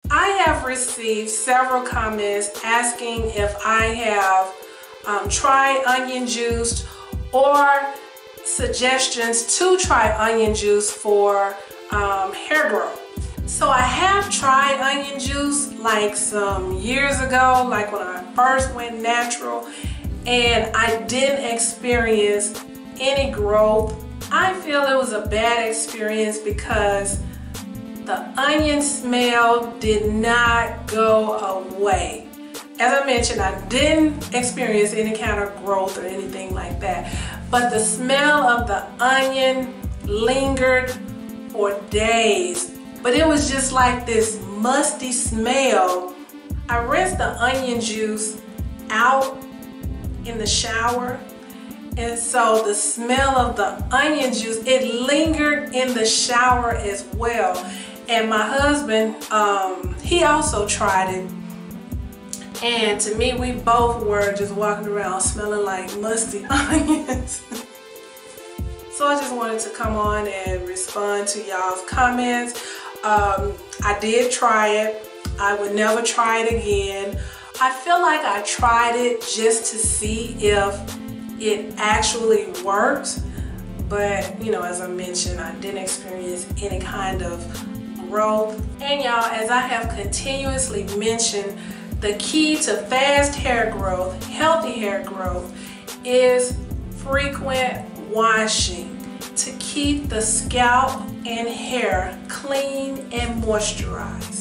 I have received several comments asking if I have tried onion juice or suggestions to try onion juice for hair growth. So I have tried onion juice like some years ago, like when I first went natural, and I didn't experience any growth. I feel it was a bad experience because the onion smell did not go away. As I mentioned, I didn't experience any kind of growth or anything like that, but the smell of the onion lingered for days. But it was just like this musty smell. I rinsed the onion juice out in the shower, and so the smell of the onion juice, it lingered in the shower as well. And my husband, he also tried it. And to me, we both were just walking around smelling like musty onions. So I just wanted to come on and respond to y'all's comments. I did try it. I would never try it again. I feel like I tried it just to see if it actually works. But, you know, as I mentioned, I didn't experience any kind of growth. And y'all, as I have continuously mentioned, the key to fast hair growth, healthy hair growth, is frequent washing to keep the scalp and hair clean and moisturized.